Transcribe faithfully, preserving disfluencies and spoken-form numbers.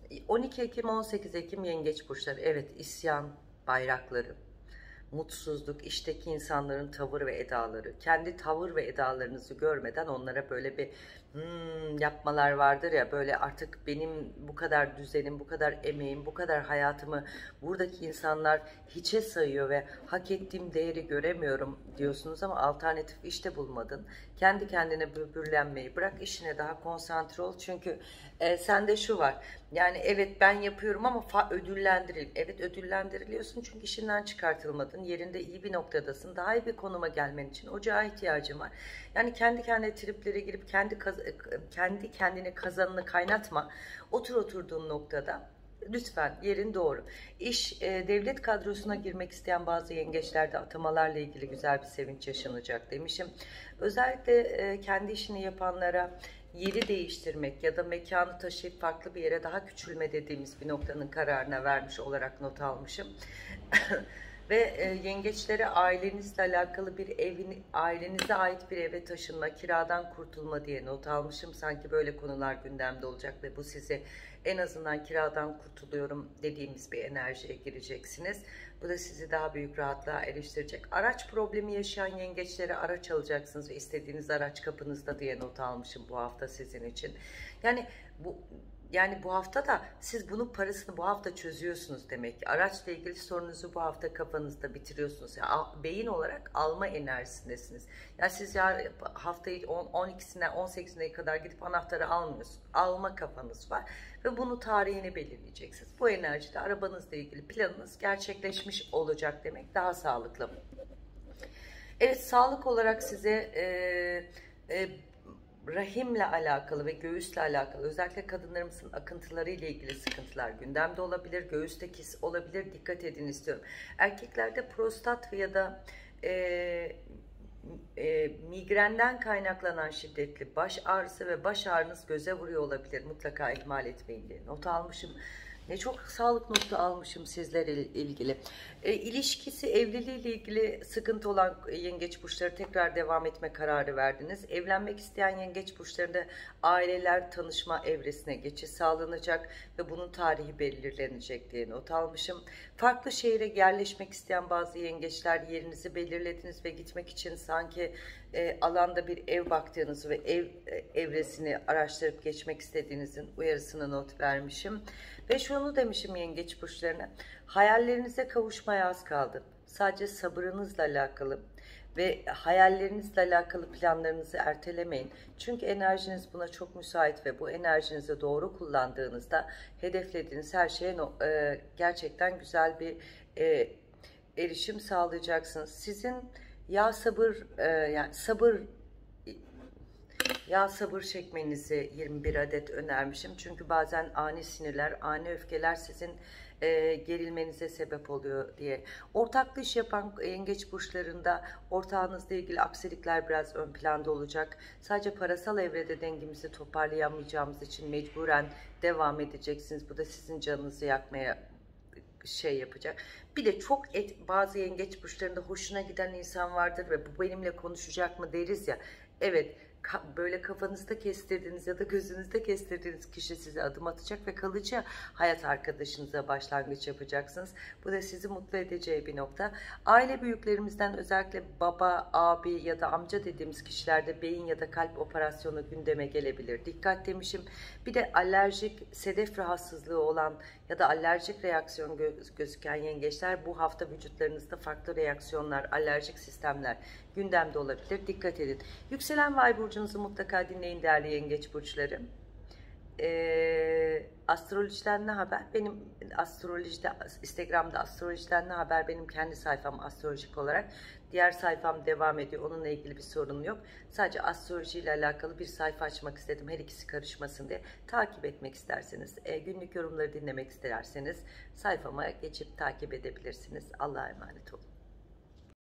on iki Ekim on sekiz Ekim Yengeç burçları. Evet, isyan bayrakları, mutsuzluk, işteki insanların tavır ve edaları, kendi tavır ve edalarınızı görmeden onlara böyle bir hmm, yapmalar vardır ya, böyle artık benim bu kadar düzenim, bu kadar emeğim, bu kadar hayatımı buradaki insanlar hiçe sayıyor ve hak ettiğim değeri göremiyorum diyorsunuz ama alternatif işte bulmadın. Kendi kendine böbürlenmeyi bırak, işine daha konsantre ol. Çünkü e, sende şu var, yani evet ben yapıyorum ama ödüllendiril. Evet, ödüllendiriliyorsun çünkü işinden çıkartılmadın. Yerinde iyi bir noktadasın. Daha iyi bir konuma gelmen için ocağa ihtiyacın var. Yani kendi kendine triplere girip kendi kendi kendine kazanını kaynatma. Otur oturduğun noktada. Lütfen, yerin doğru. İş, e, devlet kadrosuna girmek isteyen bazı yengeçlerde atamalarla ilgili güzel bir sevinç yaşanacak demişim. Özellikle e, kendi işini yapanlara yeri değiştirmek ya da mekanı taşıyıp farklı bir yere daha küçülme dediğimiz bir noktanın kararına vermiş olarak not almışım. Ve e, yengeçlere ailenizle alakalı bir evin, ailenize ait bir eve taşınma, kiradan kurtulma diye not almışım. Sanki böyle konular gündemde olacak ve bu sizi en azından kiradan kurtuluyorum dediğimiz bir enerjiye gireceksiniz. Bu da sizi daha büyük rahatlığa eriştirecek. Araç problemi yaşayan yengeçlere araç alacaksınız ve istediğiniz araç kapınızda diye not almışım bu hafta sizin için. Yani bu Yani bu hafta da siz bunun parasını bu hafta çözüyorsunuz demek ki. Araçla ilgili sorununuzu bu hafta kafanızda bitiriyorsunuz. Yani beyin olarak alma enerjisindesiniz. Yani siz ya haftayı on ikisinden on sekizine kadar gidip anahtarı almıyorsunuz. Alma kafanız var ve bunu tarihini belirleyeceksiniz. Bu enerjide arabanızla ilgili planınız gerçekleşmiş olacak demek, daha sağlıklı. Evet, sağlık olarak size e, e, rahimle alakalı ve göğüsle alakalı, özellikle kadınlarımızın akıntıları ile ilgili sıkıntılar gündemde olabilir. Göğüste kis olabilir. Dikkat edin istiyorum. Erkeklerde prostat ya da e, e, migrenden kaynaklanan şiddetli baş ağrısı ve baş ağrınız göze vuruyor olabilir. Mutlaka ihmal etmeyin diye not almışım. Ne çok sağlık notu almışım sizlerle ilgili. E, ilişkisi, evliliği ile ilgili sıkıntı olan yengeç burçları tekrar devam etme kararı verdiniz. Evlenmek isteyen yengeç burçlarında aileler tanışma evresine geçiş sağlanacak ve bunun tarihi belirlenecek diye not almışım. Farklı şehire yerleşmek isteyen bazı yengeçler yerinizi belirlediniz ve gitmek için sanki e, alanda bir ev baktığınızı ve ev e, evresini araştırıp geçmek istediğinizin uyarısını not vermişim. Ve şunu demişim yengeç burçlarına, hayallerinize kavuşmaya az kaldı. Sadece sabırınızla alakalı ve hayallerinizle alakalı planlarınızı ertelemeyin. Çünkü enerjiniz buna çok müsait ve bu enerjinizi doğru kullandığınızda hedeflediğiniz her şeye e, gerçekten güzel bir e, erişim sağlayacaksınız. Sizin ya sabır e, yani sabır Ya sabır çekmenizi yirmi bir adet önermişim. Çünkü bazen ani sinirler, ani öfkeler sizin e, gerilmenize sebep oluyor diye. Ortaklı iş yapan yengeç burçlarında ortağınızla ilgili aksilikler biraz ön planda olacak. Sadece parasal evrede dengemizi toparlayamayacağımız için mecburen devam edeceksiniz. Bu da sizin canınızı yakmaya şey yapacak. Bir de çok et, bazı yengeç burçlarında hoşuna giden insan vardır ve bu benimle konuşacak mı deriz ya. Evet, böyle kafanızda kestirdiğiniz ya da gözünüzde kestirdiğiniz kişi size adım atacak ve kalıcı hayat arkadaşınıza başlangıç yapacaksınız. Bu da sizi mutlu edeceği bir nokta. Aile büyüklerimizden özellikle baba, abi ya da amca dediğimiz kişilerde beyin ya da kalp operasyonu gündeme gelebilir. Dikkat demişim. Bir de alerjik, sedef rahatsızlığı olan ya da alerjik reaksiyon göz gözüken yengeçler bu hafta vücutlarınızda farklı reaksiyonlar, alerjik sistemler gündemde olabilir. Dikkat edin. Yükselen ve ay burcunuzu mutlaka dinleyin değerli yengeç burçları. Ee, astrolojiden ne haber? Benim astrolojide, Instagram'da astrolojiden ne haber? Benim kendi sayfam astrolojik olarak. Diğer sayfam devam ediyor. Onunla ilgili bir sorun yok. Sadece astrolojiyle alakalı bir sayfa açmak istedim. Her ikisi karışmasın diye. Takip etmek isterseniz, e, günlük yorumları dinlemek isterseniz sayfama geçip takip edebilirsiniz. Allah'a emanet olun.